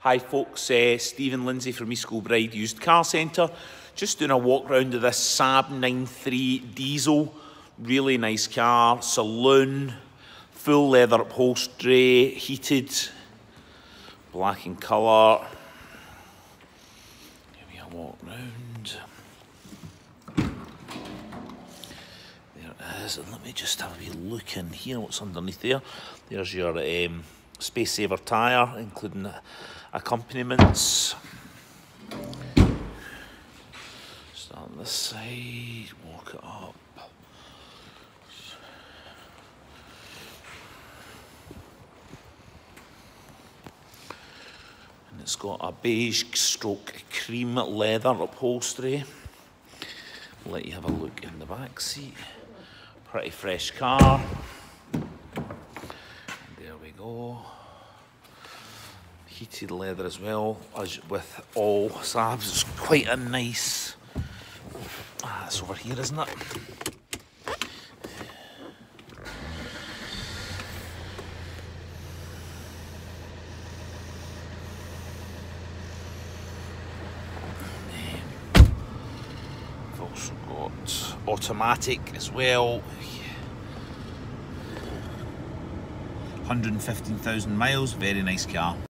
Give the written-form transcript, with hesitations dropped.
Hi folks, Stephen Lindsay from East Kilbride Used Car Centre. Just doing a walk round of this Saab 9.3 diesel. Really nice car, saloon, full leather upholstery, heated, black in colour. Give me a walk round. There it is, and let me just have a wee look in here, what's underneath there. There's your space saver tyre, including accompaniments. Start on this side, walk it up. And it's got a beige stroke cream leather upholstery. I'll let you have a look in the back seat. Pretty fresh car. And there we go. Heated leather as well, as with all Saabs. It's quite a nice. It's over here, isn't it? I've also got automatic as well. 115,000 miles, very nice car.